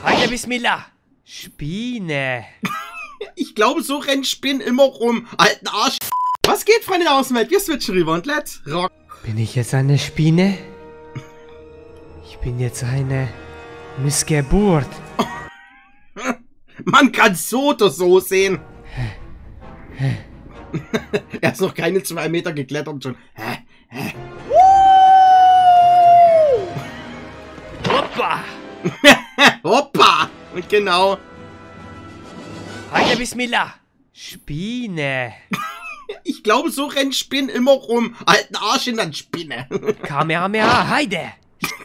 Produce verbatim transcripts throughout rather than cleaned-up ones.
Heide Bismillah. Spine. Ich glaube, so rennen Spinnen immer rum. Alten Arsch. Was geht, Freunde der Außenwelt? Wir switchen rüber und let's rock. Bin ich jetzt eine Spine? Ich bin jetzt eine Missgeburt. Man kann so oder so sehen. Er ist noch keine zwei Meter geklettert und schon. Hä? Hä? Hoppa! Hoppa! Und genau. Heide Bismillah. Spine. Ich glaube, so rennen Spinnen immer rum. Alten Arsch in der Spinne. Kamehameha, Heide.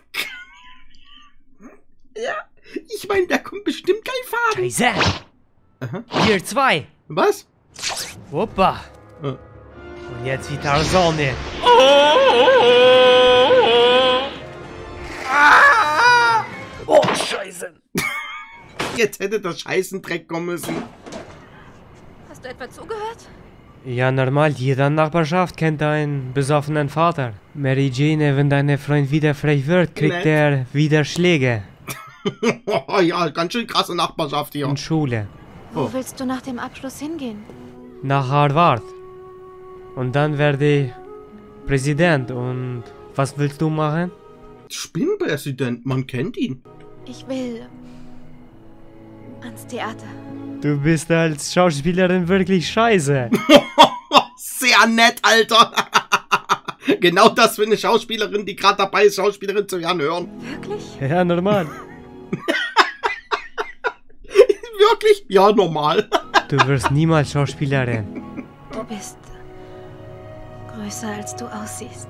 Ja, ich meine, der kommt bestimmt kein Faden. Scheiße. Aha. Hier zwei. Was? Hoppa. Äh. Und jetzt wie Tarzane. Oh, Scheiße. Jetzt hätte der Scheißendreck kommen müssen. Hast du etwa zugehört? Ja, normal. Jeder Nachbarschaft kennt einen besoffenen Vater. Mary Jane, wenn dein Freund wieder frech wird, kriegt Nett. er wieder Schläge. Oh, ja, ganz schön krasse Nachbarschaft hier. Und Schule. Wo Oh. willst du nach dem Abschluss hingehen? Nach Harvard. Und dann werde ich Präsident. Und was willst du machen? Spinnenpräsident, man kennt ihn. Ich will ans Theater. Du bist als Schauspielerin wirklich scheiße. Sehr nett, Alter. Genau das für eine Schauspielerin, die gerade dabei ist, Schauspielerin zu werden, hören. Wirklich? Ja, normal. Wirklich? Ja, normal. Du wirst niemals Schauspielerin. Du bist größer als du aussiehst.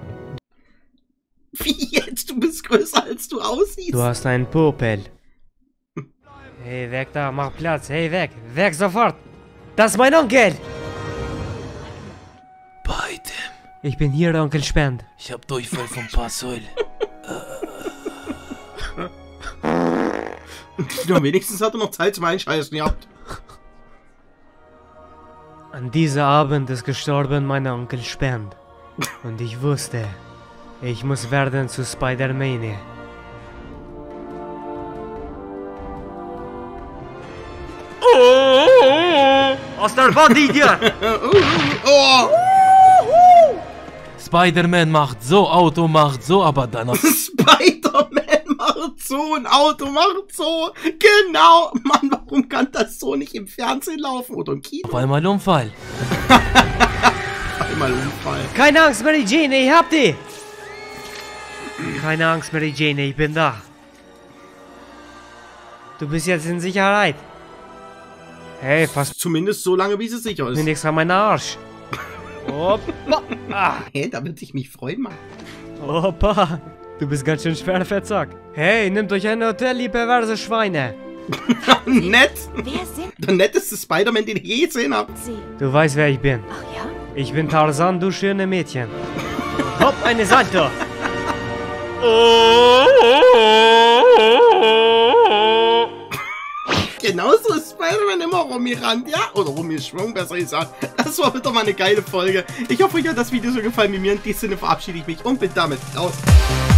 Wie jetzt? Du bist größer, als du aussiehst. Du hast einen Popel. Hey, weg da, mach Platz. Hey, weg. Weg sofort. Das ist mein Onkel. Beide. Ich bin hier, Onkel Spend. Ich hab Durchfall vom Passäul. Ja, wenigstens hat er noch Zeit zum Einscheißen gehabt. An diesem Abend ist gestorben mein Onkel Spend. Und ich wusste, ich muss werden zu Spider-Man. Aus der Wand, Idiot! Oh! Spider-Man macht so, Auto macht so, aber dann noch... Spider-Man macht so, ein Auto macht so. Genau. Mann, warum kann das so nicht im Fernsehen laufen oder im Kino? Auf einmal Unfall. Einmal Unfall. Keine Angst, Mary Jane, ich hab die! Keine Angst, Mary Jane, ich bin da. Du bist jetzt in Sicherheit. Hey, fast Zumindest so lange, wie sie sicher ist. nichts an meinen Arsch. Opa! Ah. Hey, da würde ich mich freuen, Mann. Opa! Du bist ganz schön schwer verzockt. Hey, nehmt euch ein Hotel, ihr perverse Schweine. Nett. Wer sind Der netteste Spider-Man, den ich je gesehen habe. sie? Du weißt, wer ich bin. Ach ja? Ich bin Tarzan, du schöne Mädchen. Hopp, eine Salto. Genauso ist Spider-Man immer rumgerannt, ja? Oder rumgeschwungen, besser gesagt. Das war wieder mal eine geile Folge. Ich hoffe, euch hat das Video so gefallen wie mir. In diesem Sinne verabschiede ich mich und bin damit raus.